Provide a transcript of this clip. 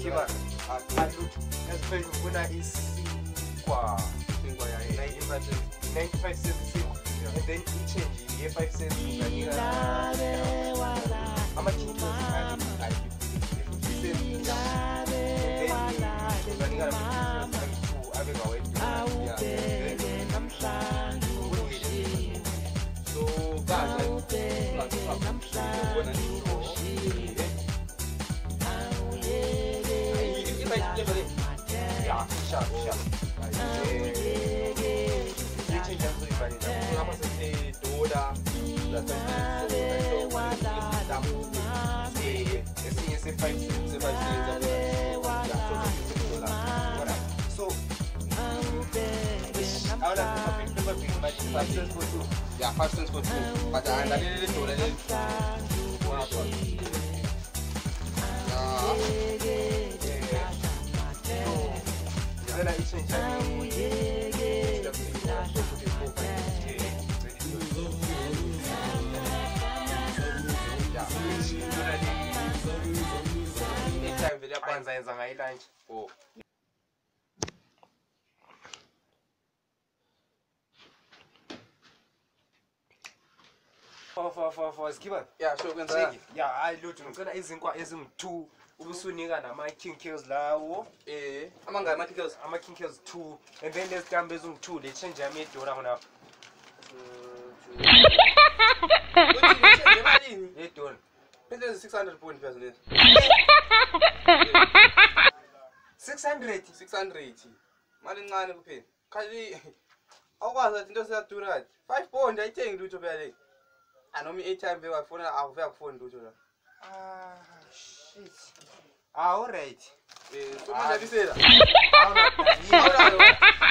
Skiba. When I Singwa ya 95 cents. And then you change it 5 cents. How much you yeah, 5 cents for 2. But I didn't do it. Then I change for Skiba. Yeah, sure. Yeah, I look. I'm gonna ism 2. Usunika nama king kills lawo. Amanga ama king kills 2. And then there's Gambezum 2. They change their mate to around now. 600 points. 680. Malingana kuphela. Khali awukwazi into siyadura 5 pound ayithengi lutho phela le. Anomi 8 times bewafuna akuveka kufona lutho la. Shit. All right. So manje bisela.